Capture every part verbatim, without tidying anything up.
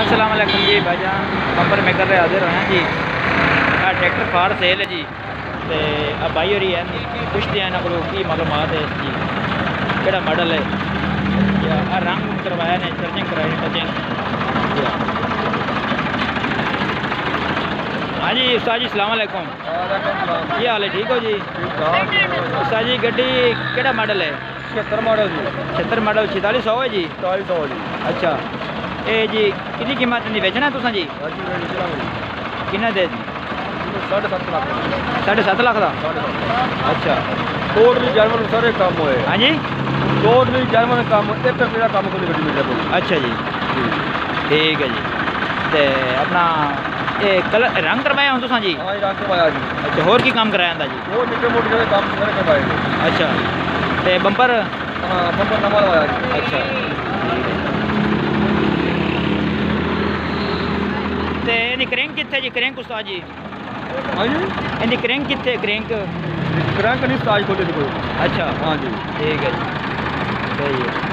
अस्सलाम वालेकुम जी भाईजान, बंपर में कर रहे हाजिर होना जी। ट्रैक्टर फार सेल है जी। तो अब भाई हो रही है पुछते हैं इन्होंने को की मालूमात है इसकी, केड़ा मॉडल है या रंग करवाया ने, चार्जिंग कराई टचिंग। हाँ जी उस्ताद जी अस्सलाम वालेकुम, ये हाल है? ठीक हो जी उस्ताद जी। गड्डी केड़ा मॉडल है? छिहत्तर मॉडल जी। छिहत्तर मॉडल छिताली सौ है जी। चालीस सौ जी। अच्छा ये जी कितनी कीमत नहीं बेचना तुसा जी? किन्ना दे जी? साढ़े सत्त लाख। साढ़े सत्त लाख का। अच्छा टोटली जर्मन सारे काम होए। हाँ जी टोटली जर्मन काम, एक रुपये काम को गड्डी मिल जाए। अच्छा जी ठीक है जी। तो अपना ये कलर रंग करवाया हूँ तुसा जी? हाँ रंग करवाया जी। अच्छा होर की काम कराया था जी? वो निके मोटे काम सारे करवाए। अच्छा तो बंपर? हाँ बंपर नवा लवाया जी। अच्छा ते इहदी क्रैंक कित्थे जी? क्रैंक उस्ताद जी? हाँ जी इहदी क्रैंक कित्थे? क्रैंक क्रैंक नहीं साज खोले थी कोई। अच्छा हाँ जी ठीक है जी सही है।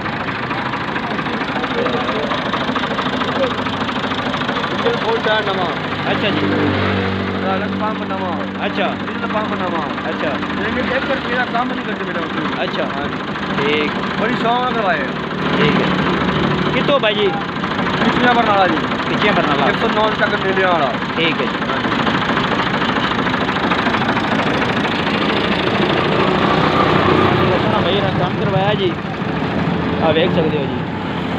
इंजन फुल टायर नवा। अच्छा जी पंप नवा। अच्छा डीजल पंप नवा। अच्छा लेकिन एक रुपये काम नहीं करते मेरा। अच्छा हाँ जी ठीक बड़ी शौक करवाए। ठीक है कितो भाई जी? पिछलियाँ बरनाला जी। पिछले बरनाला एक सौ नौ तक नीले वाला। ठीक है जी। सोना भाई ने काम करवाया जी, आप देख सकते हो जी।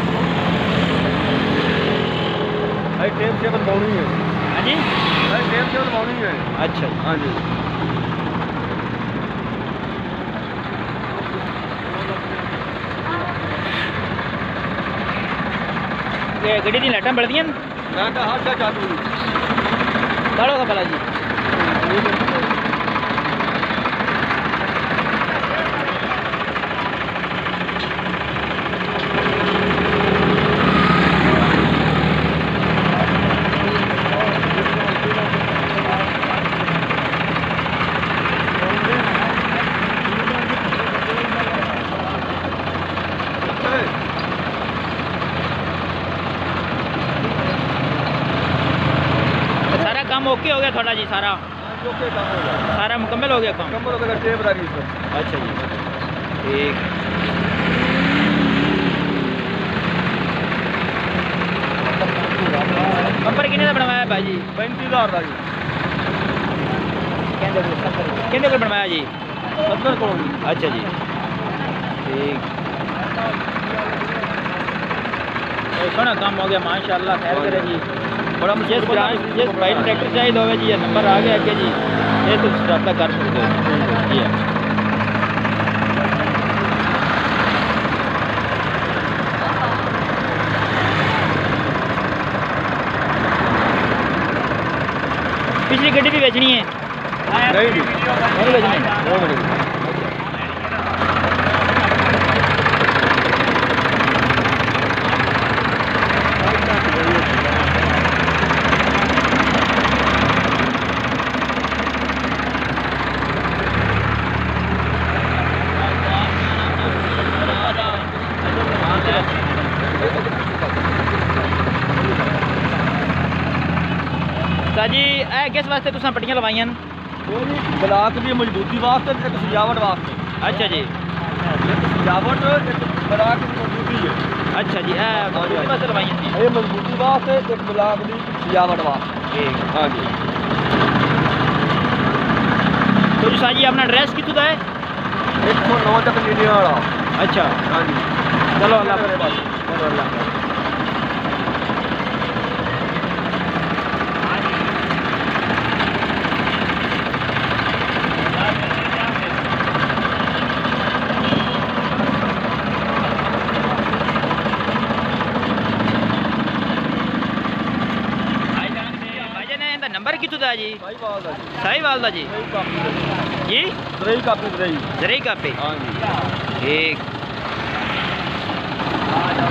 भाई टेप से बनवानी है। हाँ जी भाई टेप से बनवानी है। अच्छा जी हाँ जी ये गड्डी दी लाइटां बलदियां न? लाइट हर जगह चालू है। काढ़ो का भला जी? काम ओके हो गया थोड़ा जी? सारा ओके काम हो गया। सारा मुकम्मल हो गया काम? मुकम्मल हो गया। टेप लगी इसमें। अच्छा जी ठीक। बंपर कितने का बनवाया भाई जी? पैंतीस हज़ार का जी। कितने को बनवाया जी? सत्तर को। अच्छा जी ठीक। सोना काम हो गया माशाल्लाह, खैर करे जी। बड़ा जिस जिस भाई ने ट्रैक्टर चाहिए होवे जी, ये नंबर आ गया अगे जी, ये तुम रब्ता कर सकते हो जी। पिछली गड्डी भी बेचनी है? नहीं जी नहीं बेचनी है। जी ए किस वास्ते तुसा पट्टियां लवाइयां? ब्लाक की मजबूती वास्ते, एक सजावट वास्ते। अच्छा जी सजावट एक ब्लाक की मजबूती है। अच्छा जी ए मजबूती वास्ते लवाइयां जी? ये मजबूती वास्ते, एक ब्लाक की सजावट वास्ते। ठीक हाँ जी। तो जी साजी अपना एड्रेस कितों का है? एक सौ नौ तक नीले वाला। अच्छा हाँ जी चलो अल्लाह चलो अल्लाह। नंबर कितों का जी? साहिवाल दा जी। जी जरई कापी। जरई कापी। हाँ जी ठीक।